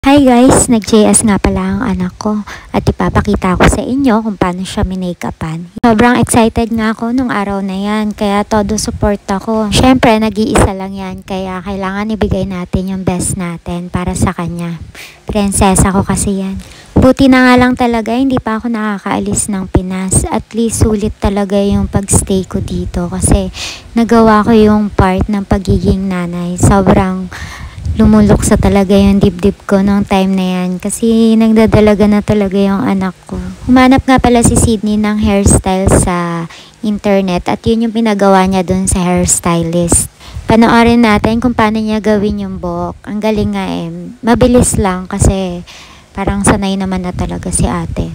Hi guys, nag-JS nga pala ang anak ko at ipapakita ko sa inyo kung paano siya minake-upan. Sobrang excited nga ako nung araw na yan, kaya todo support ako. Syempre, nag-iisa lang yan, kaya kailangan ibigay natin yung best natin para sa kanya. Prinsesa ko kasi yan. Buti na nga lang talaga, hindi pa ako nakakaalis ng Pinas. At least sulit talaga yung pagstay ko dito kasi nagawa ko yung part ng pagiging nanay. Sobrang lumuluksa talaga yung dibdib ko nung time na yan kasi nagdadalaga na talaga yung anak ko. Humanap nga pala si Sydney ng hairstyle sa internet at yun yung pinagawa niya dun sa hairstylist. Panoorin natin kung paano niya gawin yung buhok. Ang galing nga eh. Mabilis lang kasi parang sanay naman na talaga si ate.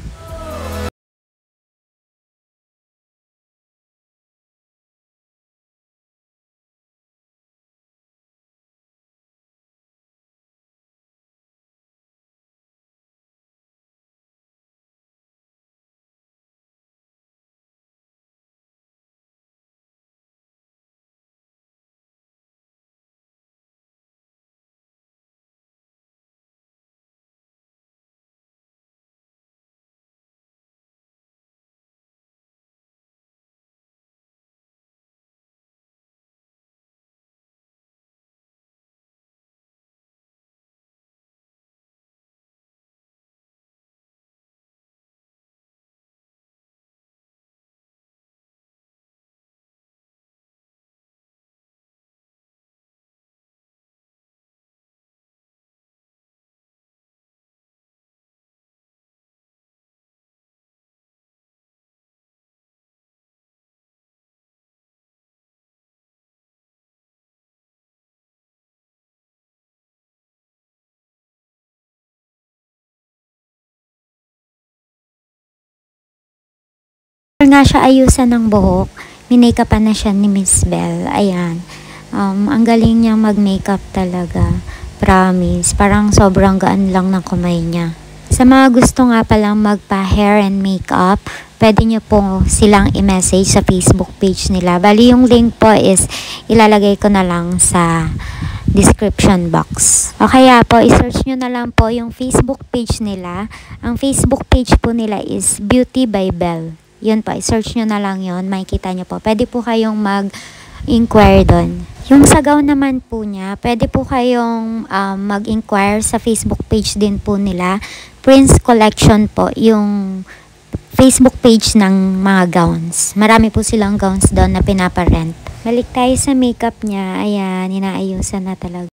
Para nga siya ayusan ng buhok, minake-upan na siya ni Miss Bell. Ayan. Ang galing niyang mag-makeup talaga. Promise. Parang sobrang gaan lang ng kamay niya. Sa mga gusto nga palang magpa-hair and makeup, pwede niyo po silang i-message sa Facebook page nila. Bali yung link po is ilalagay ko na lang sa description box. O kaya po, i-search nyo na lang po yung Facebook page nila. Ang Facebook page po nila is Beauty by Bell. Yun po, i-search nyo na lang yun. Makikita nyo po. Pwede po kayong mag-inquire doon. Yung sagaw naman po niya, pwede po kayong mag-inquire sa Facebook page din po nila. Prince Collection po, yung Facebook page ng mga gowns. Marami po silang gowns doon na pinaparent. Balik tayo sa makeup niya. Ayan, inaayusan na talaga.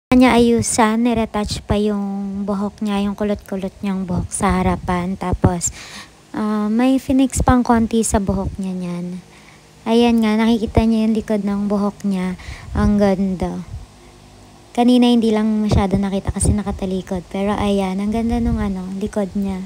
Niya ayusan, niretouch pa yung buhok niya, yung kulot-kulot niyang buhok sa harapan. Tapos, may finix pang konti sa buhok niya niyan. Ayan nga, nakikita niya yung likod ng buhok niya. Ang ganda. Kanina hindi lang masyado nakita kasi nakatalikod. Pero ayan, ang ganda nung likod niya.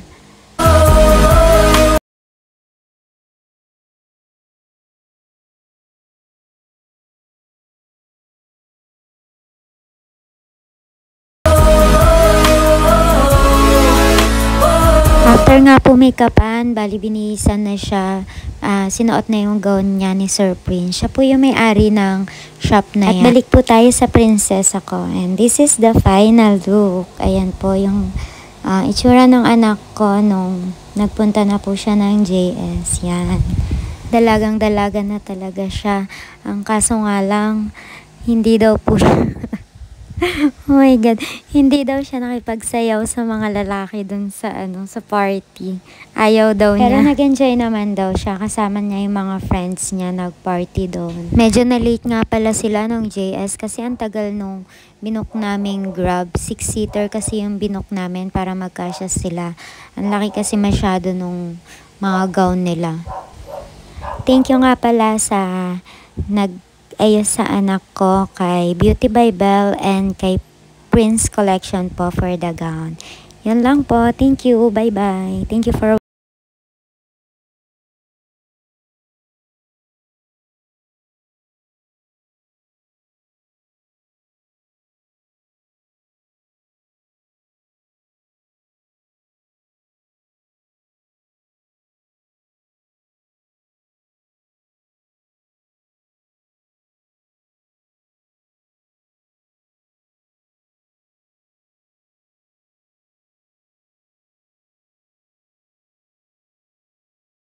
After nga po make-upan, bali binihisan na siya. Sinuot na yung gown niya ni Sir Prince. Siya po yung may-ari ng shop na yan. At balik po tayo sa prinsesa ko. And this is the final look. Ayan po yung itsura ng anak ko nung nagpunta na po siya ng JS. Yan. Dalagang-dalaga na talaga siya. Ang kaso nga lang, hindi daw po siya oh my God. Hindi daw siya nakipagsayaw sa mga lalaki dun sa sa party. Ayaw daw niya. Pero nag-enjoy naman daw siya. Kasama niya yung mga friends niya nag-party doon. Medyo na-late nga pala sila nung JS kasi ang tagal nung binook naming Grab. 6-seater kasi yung binook namin para magkasya sila. Ang laki kasi masyado nung mga gown nila. Thank you nga pala sa ayos sa anak ko, kay Beauty by Belle and kay Prince Collection po for the gown. Yun lang po. Thank you. Bye-bye. Thank you for